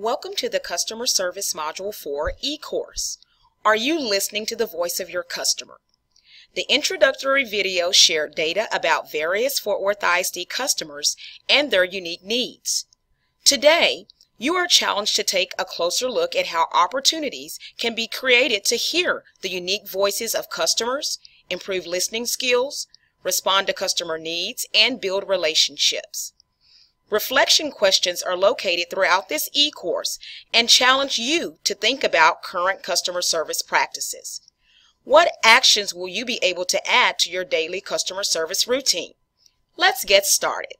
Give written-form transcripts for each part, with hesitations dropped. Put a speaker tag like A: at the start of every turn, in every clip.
A: Welcome to the Customer Service Module 4 e-course. Are you listening to the voice of your customer? The introductory video shared data about various Fort Worth ISD customers and their unique needs. Today, you are challenged to take a closer look at how opportunities can be created to hear the unique voices of customers, improve listening skills, respond to customer needs, and build relationships. Reflection questions are located throughout this e-course and challenge you to think about current customer service practices. What actions will you be able to add to your daily customer service routine? Let's get started.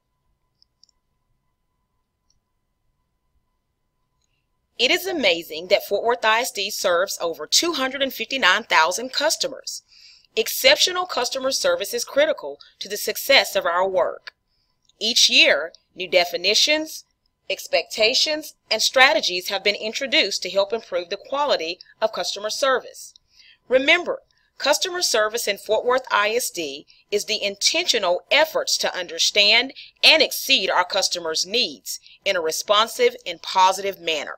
A: It is amazing that Fort Worth ISD serves over 259,000 customers. Exceptional customer service is critical to the success of our work. Each year, new definitions, expectations, and strategies have been introduced to help improve the quality of customer service. Remember, customer service in Fort Worth ISD is the intentional efforts to understand and exceed our customers' needs in a responsive and positive manner.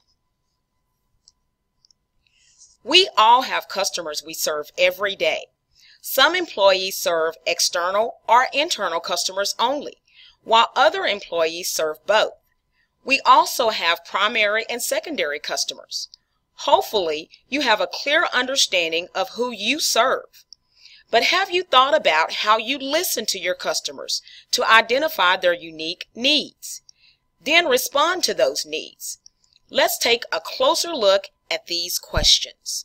A: We all have customers we serve every day. Some employees serve external or internal customers only, while other employees serve both. We also have primary and secondary customers. Hopefully, you have a clear understanding of who you serve. But have you thought about how you listen to your customers to identify their unique needs? Then respond to those needs. Let's take a closer look at these questions.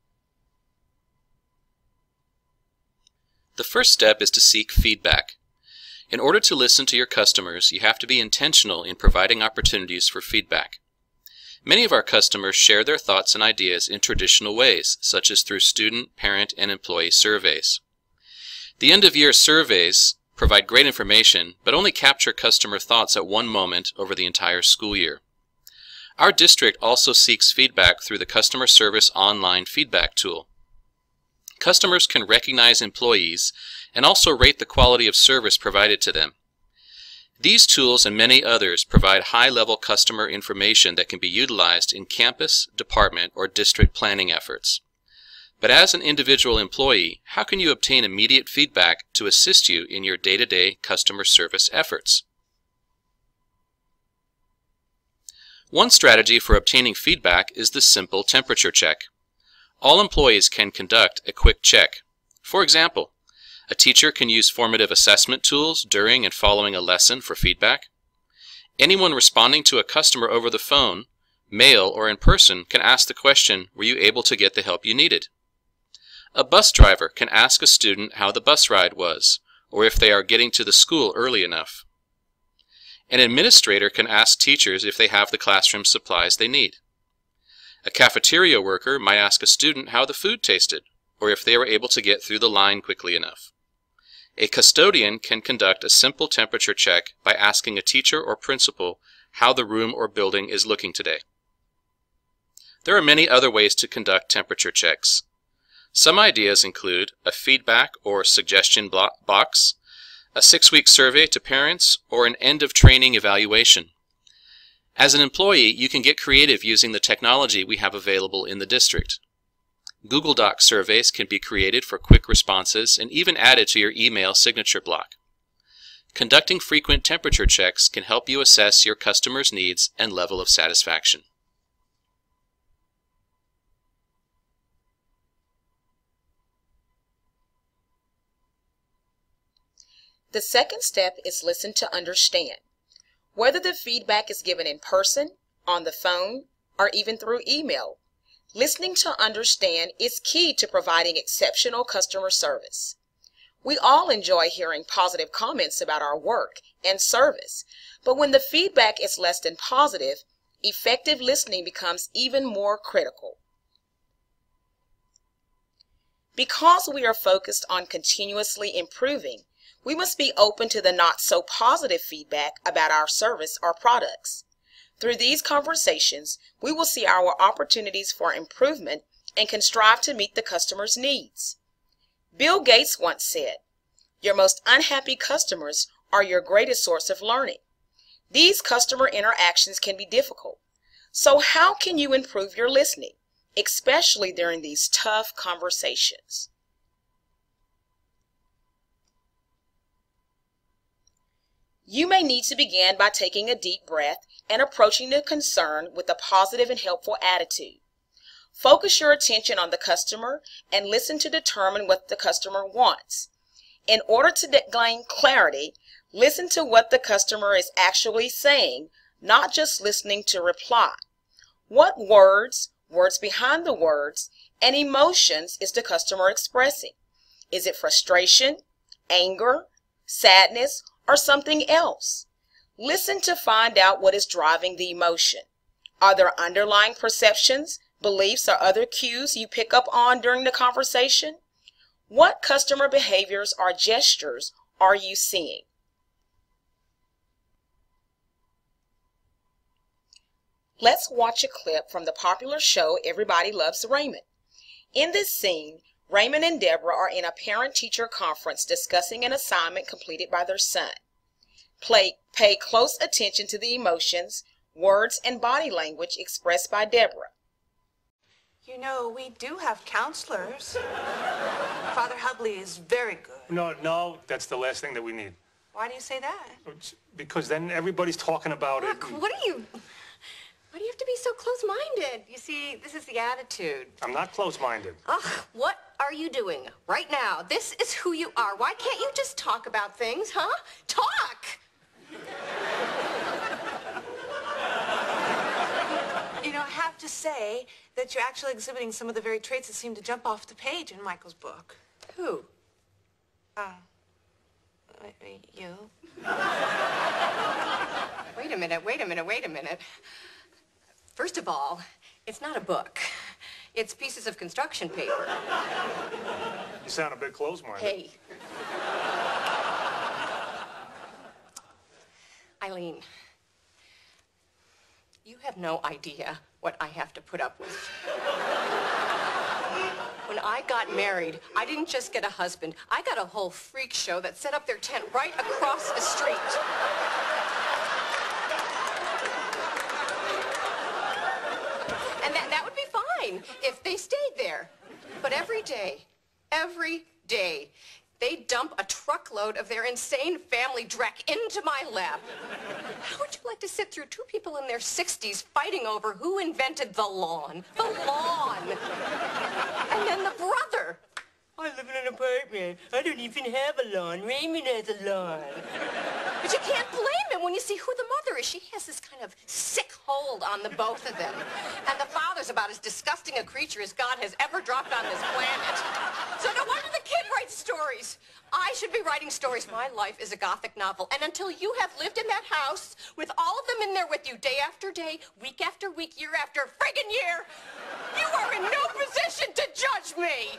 B: The first step is to seek feedback. In order to listen to your customers, you have to be intentional in providing opportunities for feedback. Many of our customers share their thoughts and ideas in traditional ways, such as through student, parent, and employee surveys. The end-of-year surveys provide great information, but only capture customer thoughts at one moment over the entire school year. Our district also seeks feedback through the Customer Service Online Feedback tool. Customers can recognize employees and also rate the quality of service provided to them. These tools and many others provide high-level customer information that can be utilized in campus, department, or district planning efforts. But as an individual employee, how can you obtain immediate feedback to assist you in your day-to-day customer service efforts? One strategy for obtaining feedback is the simple temperature check. All employees can conduct a quick check. For example, a teacher can use formative assessment tools during and following a lesson for feedback. Anyone responding to a customer over the phone, mail, or in person can ask the question, "Were you able to get the help you needed?" A bus driver can ask a student how the bus ride was, or if they are getting to the school early enough. An administrator can ask teachers if they have the classroom supplies they need. A cafeteria worker might ask a student how the food tasted, or if they were able to get through the line quickly enough. A custodian can conduct a simple temperature check by asking a teacher or principal how the room or building is looking today. There are many other ways to conduct temperature checks. Some ideas include a feedback or suggestion box, a 6-week survey to parents, or an end-of-training evaluation. As an employee, you can get creative using the technology we have available in the district. Google Doc surveys can be created for quick responses and even added to your email signature block. Conducting frequent temperature checks can help you assess your customers' needs and level of satisfaction.
A: The second step is listen to understand. Whether the feedback is given in person, on the phone, or even through email, listening to understand is key to providing exceptional customer service. We all enjoy hearing positive comments about our work and service, but when the feedback is less than positive, effective listening becomes even more critical. Because we are focused on continuously improving, we must be open to the not-so-positive feedback about our service or products. Through these conversations, we will see our opportunities for improvement and can strive to meet the customer's needs. Bill Gates once said, "Your most unhappy customers are your greatest source of learning." These customer interactions can be difficult. So how can you improve your listening, especially during these tough conversations? You may need to begin by taking a deep breath and approaching the concern with a positive and helpful attitude. Focus your attention on the customer and listen to determine what the customer wants. In order to gain clarity, listen to what the customer is actually saying, not just listening to reply. What words behind the words, and emotions is the customer expressing? Is it frustration, anger, sadness, or something else? Listen to find out what is driving the emotion. Are there underlying perceptions, beliefs, or other cues you pick up on during the conversation? What customer behaviors or gestures are you seeing? Let's watch a clip from the popular show Everybody Loves Raymond. In this scene, Raymond and Deborah are in a parent-teacher conference discussing an assignment completed by their son. Pay close attention to the emotions, words, and body language expressed by Deborah.
C: You know, we do have counselors. Father Hubley is very good.
D: No, that's the last thing that we need.
C: Why do you say that?
D: Because then everybody's talking about
C: Look,
D: it.
C: why do you have to be so close-minded? You see, this is the attitude.
D: I'm not close-minded.
C: Ugh, what are you doing right now? This is who you are. Why can't you just talk about things, huh? Talk! You know, I have to say that you're actually exhibiting some of the very traits that seem to jump off the page in Michael's book. Who? You. Wait a minute. First of all, it's not a book. It's pieces of construction paper.
D: You sound a bit close-minded.
C: Hey. Eileen, you have no idea what I have to put up with. When I got married, I didn't just get a husband. I got a whole freak show that set up their tent right across the street. And that would be fine if they stayed there. But every day, they dump a truckload of their insane family dreck into my lap. How would you like to sit through two people in their 60s fighting over who invented the lawn? The lawn! And then the brother. I live in an apartment. I don't even have a lawn. Raymond has a lawn. But you can't blame him when you see who the mother is. She has this kind of sick hold on the both of them. And the father's about as disgusting a creature as God has ever dropped on this planet. So no wonder the kid writes stories. I should be writing stories. My life is a Gothic novel. And until you have lived in that house with all of them in there with you day after day, week after week, year after friggin' year, you are in no position to judge me.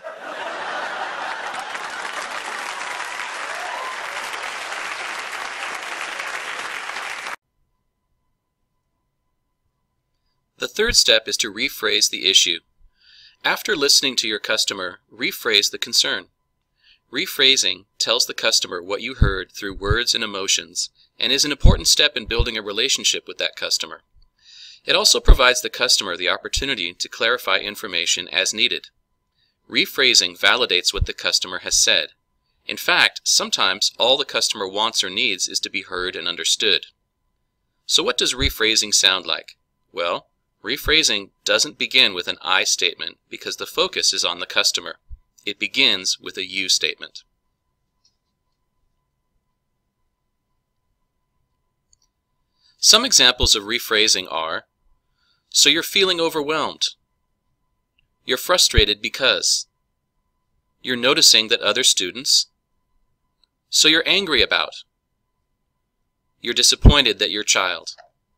B: The third step is to rephrase the issue. After listening to your customer, rephrase the concern. Rephrasing tells the customer what you heard through words and emotions and is an important step in building a relationship with that customer. It also provides the customer the opportunity to clarify information as needed. Rephrasing validates what the customer has said. In fact, sometimes all the customer wants or needs is to be heard and understood. So what does rephrasing sound like? Well, rephrasing doesn't begin with an I statement because the focus is on the customer. It begins with a you statement. Some examples of rephrasing are, so you're feeling overwhelmed. You're frustrated because. You're noticing that other students. So you're angry about. You're disappointed that your child.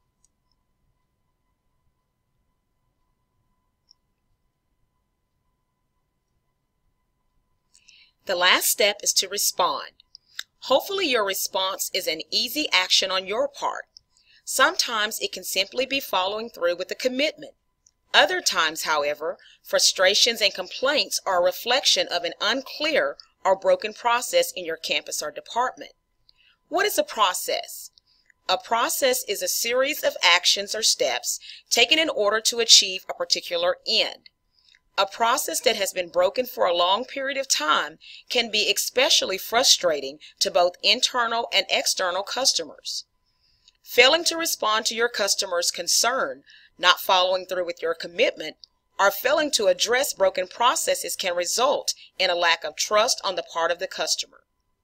A: The last step is to respond. Hopefully your response is an easy action on your part. Sometimes it can simply be following through with a commitment. Other times, however, frustrations and complaints are a reflection of an unclear or broken process in your campus or department. What is a process? A process is a series of actions or steps taken in order to achieve a particular end. A process that has been broken for a long period of time can be especially frustrating to both internal and external customers. Failing to respond to your customer's concern, not following through with your commitment, or failing to address broken processes can result in a lack of trust on the part of the customer.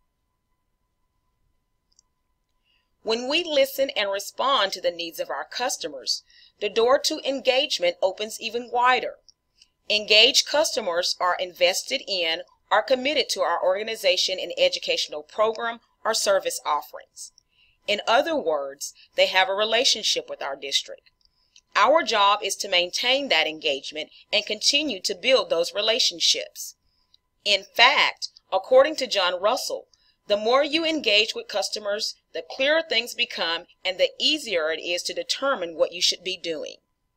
A: When we listen and respond to the needs of our customers, the door to engagement opens even wider. Engaged customers are invested in or committed to our organization and educational program or service offerings. In other words, they have a relationship with our district. Our job is to maintain that engagement and continue to build those relationships. In fact, according to John Russell, the more you engage with customers, the clearer things become and the easier it is to determine what you should be doing.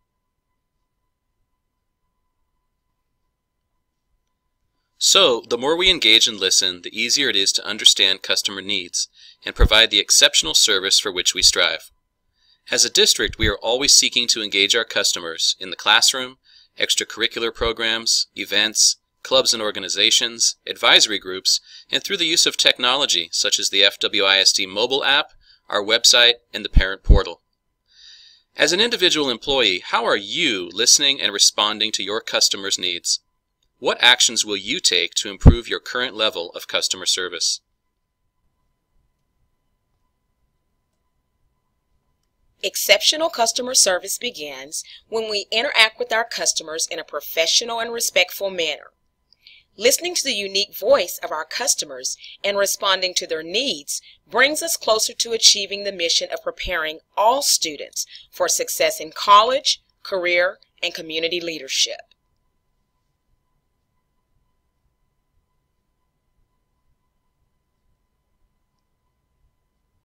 B: So, the more we engage and listen, the easier it is to understand customer needs and provide the exceptional service for which we strive. As a district, we are always seeking to engage our customers in the classroom, extracurricular programs, events, clubs and organizations, advisory groups, and through the use of technology such as the FWISD mobile app, our website, and the parent portal. As an individual employee, how are you listening and responding to your customers' needs? What actions will you take to improve your current level of customer service?
A: Exceptional customer service begins when we interact with our customers in a professional and respectful manner. Listening to the unique voice of our customers and responding to their needs brings us closer to achieving the mission of preparing all students for success in college, career, and community leadership.